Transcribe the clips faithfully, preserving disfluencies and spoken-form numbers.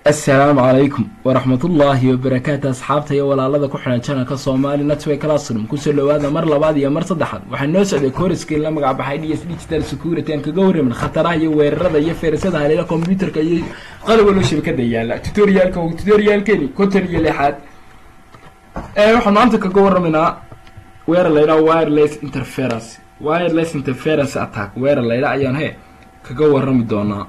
السلام عليكم ورحمة الله وبركاته أصحابتي ولا الله كحنا كنا كصومالي نتوي كلاسرم كسر لو هذا مر لبعض يا مر صدحت وحنوس على كورس كي لما قاعد بحيدي يسدي تشتري سكورتين كجوري من خطرها يورد يفرسد على الكمبيوتر كي قالوا ولا شيء بكده يلا توتوريال كو توتوريال كني كوتري اللي حد إيه وحنا أنت كجور منها وير اللي وايرلس انترفيرنس وايرلس انترفيرنس أتاك وير اللي لا يعني هي كجور رمضان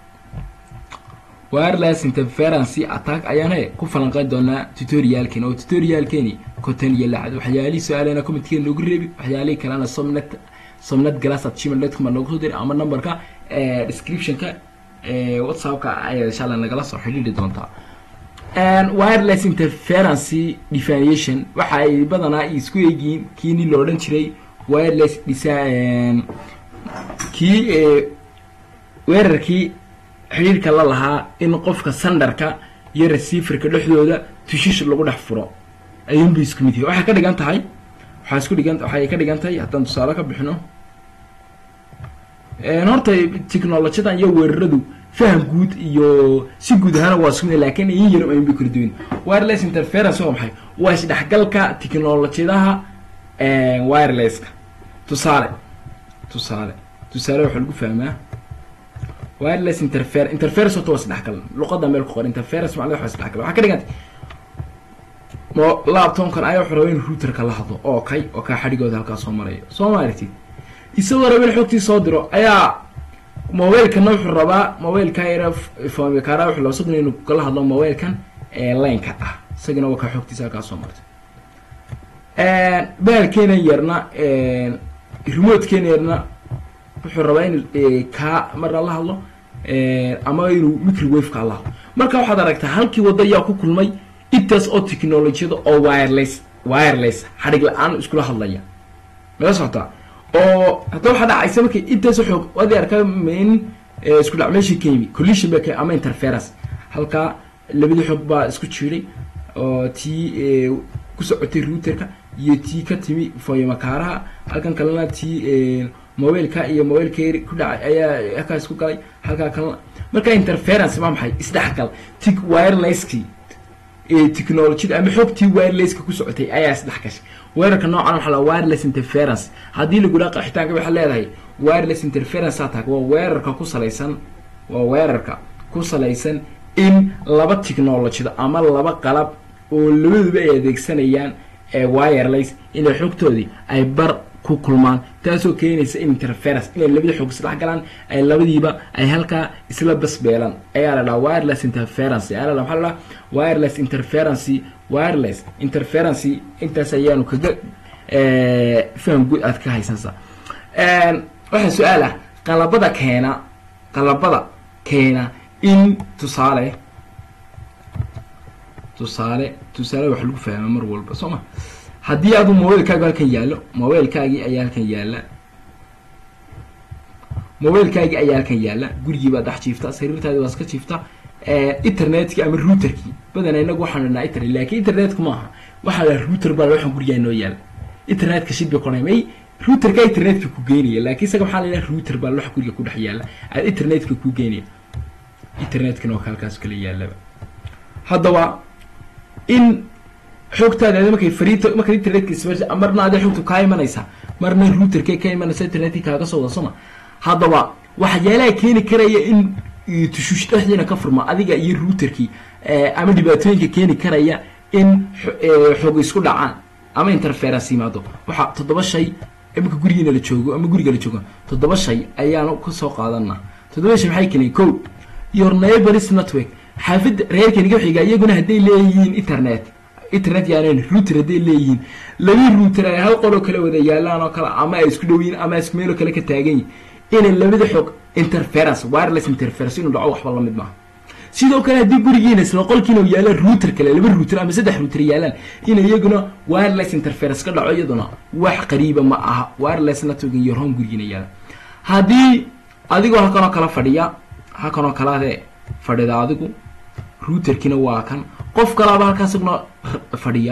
wireless interference attack ayaan hay ku falanqayn doonaa tutorialkan oo tutorialkani content yalaad waxyaali su'aalaha comment-ka lagu reebi waxyaali kalena somnet somnet glass at gmail dot com lagu soo diray ama numberka ee description-ka ee WhatsApp-ka ay insha Allah nagala soo xiriiri doontaa and wireless interference definition waxa ay badanaa isku eegin kiini loo dhan jiray wireless design kii ee weerarkii xiriirka la lahaa in qofka senderka iyo receiverka dhexdooda tushish lagu dhex furo ayuu bi isku mid yahay waxa ka dhigan tahay waxa isku dhigan waxa ka dhigan tahay haddaan tusaale ka bixino ee horta technology-da iyo weeraradu faham guud iyo si guud ahaan waa isku mid laakiin in yar ay bi kala duwan wireless interference waa maxay waa isdhexgalka technology-da ee wireless-ka tusaale tusaale tusaale waxa lagu fahmaa wireless interference interference oo toos dhaxgal luqadda meel ku qor interference macnaheedu waxa dhaxgal waxa ka dhigantay mo laptop kan ayo xorowin router ka la hadlo oo kay oo ka xadhigooda halka soo marayo Soomaaliyeed isagoo rabin xogtii soo diro ayaa mobile kan wuxuu rabaa mobile ka yar fahmi kara wuxuu la soo inuu kala hadlo mobile kan ee line ka ah isagana waa ka xogtiisa halka soo martay ee baalkeena yarna ee remote keena yarna wuxuu rabaa inuu ka mar la hadlo ee ama inuu microwave ka la marka waxaad aragtaa halkii wada ayaa ku kulmay intaas oo technology-da oo wireless wireless xarig la'aan isku la hadlaya ma socota oo hadda waxa dhacaysa markii intaas xoog wada arkaa min isku dhacmeeshi keemi collision ba ama interference halka labada xoog baa isku jiray oo tii ku socotay routerka iyo tii ka timi fayma kaaraha halkan kalena tii mobile ka iyo mobile ka ku dhacay ayaa ka isku galay halka kale marka interference ma maxay isdhaxgal tik wireless-ki ee technology ama xogtii wireless-ka ku socotay ayaa isdhaxgashay weerarka noocan waxa la wireless interference hadii lagu dhaqa xitaanka waxa leedahay wireless interference attack waa weerarka ku salaysan waa weerarka ku salaysan in laba technology ama laba qalab oo labaduba ay adeegsanayaan ee wireless in xogtoodii ay bar ku kulmaan taasoo keenaysa interference in labada xog isla galaan ay labadiiba ay halka isla basbeelan ayaa la wireless interference ayaa la waxa la wireless interference wireless interference intaas ayaanu kaga ee faham guud aad ka haysansa ee waxa su'aal ah qalabada keena qalabada keena in tusaale tusaale tusaale wax lagu fahmo mar walba Soomaa haddii aad mobile kaaga halkan yaalo mobile kaagi ayaa halkan yaala mobile kaagi ayaa halkan yaala gurigiiba dhax jiifta sariirtaada waa iska jiifta ee internetka ama routerki badan inagu waxaan leenahay internet laakiin internetka ma aha waxa la router baa waxaan guriga inoo yaal internetka shidba qonaymay routerka internetka ku geeniya laakiin isaga waxa la leeyahay router baa wax guriga ku dhex yaala aad internetka ku geeniya internetka oo halkaas kale yaala haddaba in xogtaada markay fariito markay internetka isbaash amarna aad xogtu ka imanaysa marna routerka ka imanaysa internetka kaaga soo wadasoma hadaba waxa yeelay keeni karaya in tushush dhaxdina ka furma adiga iyo routerki ama dhibaatooyinka keeni karaya in xog isku dhacaan ama interference yimaado waxa toddoba shay imka gurigeena la joogo ama guriga la joogo toddoba shay ayaan ku soo qaadanaa toddoba shay maxay keenay kow your neighbor's network xaafid reerkaniga xiga iyaguna haday leeyihiin internet internet yaaneen router haday leeyihiin laba router ay hal qolo kala wada yaalaan oo kala ama ay isku dhawiin ama isku meel kala ka taagan yihiin in labada xog interference wireless interference inuu dhaco waxba la mid ma sidoo kale hadii gurigeena isla qolkiina uu yaalo router kale laba router ama saddex router yaalaan in iyaguna wireless interference ka dhaco iyaduna wax qariiba ma aha wireless network iyo home gurigeena yaala hadii adigoo halkan oo kala fadhiya halkan oo kala fadhida adigu routerkina waa kan qof kala halkaas isna fadhiya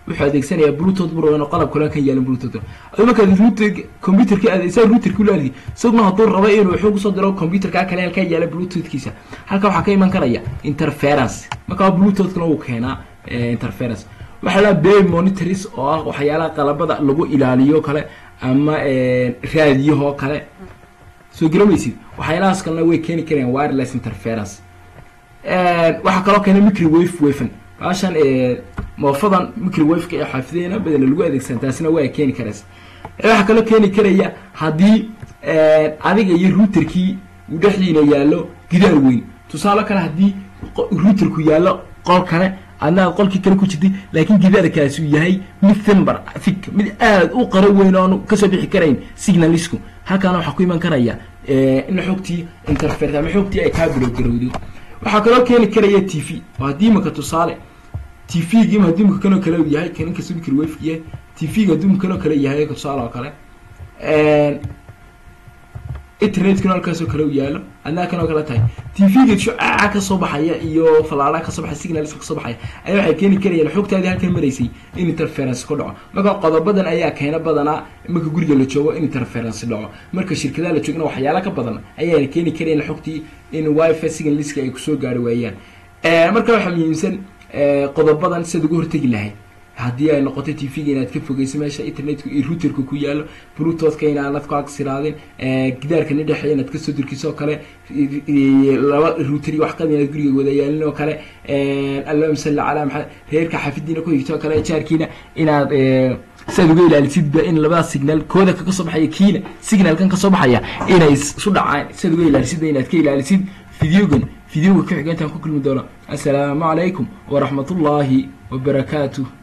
wuxuu adeegsanayaa bluetooth bro inuu qalab kale kan yeelan bluetooth ay marka router computer ka adeegsan router ku laali sidoo haduu rabo inuu wuxuu ku soo diro computer ka kale halka yeelan bluetooth kiisa halka waxa ka iman karaya interference marka bluetooth kana uu keenaa interference waxa la bay monitors oo ah waxyaalaha qalabada lagu ilaaliyo kale ama raadiyo kale soo garamaysid waxyaalahaas kalena way keeni karaan wireless interference ee waxa kale oo keena microwave wave عشان موفضا ميكروويف كي حافظينا بدل لو adeegsan taasina way keeni karaysa waxa kale keeni karaya hadii adiga iyo routerkii uu dhaxliina yaalo gidaar weyn tusaale kale hadii routerku yaalo qol kale ana qolkii kale ku jirtay laakiin gidaarkaasi uu yahay mid timber fik mid aad u qaro weyn oo ka soo bixi karayn signalisku halkaan waxa ku iman karaya in xogtii interference ama xogtii ay ka bilowgirowdo waxa kale oo keeni karaya T V hadii ma ka tusaale T V gima hadii ma kana kale yahay kan ka soo microwave yahay T V ga hadii ma kana kale yahay ka tusaale oo kale ee internet kana ka soo kale yaalo ana kana kale tahay T V ga shucaaca ka soo baxaya iyo falaala ka soo baxay signal ka soo baxay ay waxay keeni karayaan xogtaadi halkan mareysay in interference ku dhaco marka qodobadan ayaa keena badana marka guriga la joogo in interference dhaco marka shirkadaha la joogna waxyaalo ka badan ayaa keeni karayaan xogtii in wifi signal liska ay ku soo gaari waayaan ee marka waxa muhiimsan ee qodobadan sida ugu hortagi lahayd hadii ay noqoto T V ga inaad ka fogeyso meesha internet iyo routerku ku yaalo bluetooth ka inaad ku agsiraadin ee gidaarka nidhaxay inaad ka soo dirkiso kale laba router wax ka mid guriga wada yaalin oo kale ee Allahumma salli ala Muhammad heerka xafidina ku higto kale jaarkiina inaad ee sida ugu ilaalisid in labada signal kooda ka soo baxay kiina signalkan ka soo baxaya inay isu dhacaan sida ugu ilaalisid inaad ka ilaalisid fiidiyogan fiidiyoga ka xigeentan ku kulmi doona assalaamu alaykum wa rahmatullahi wa barakatuh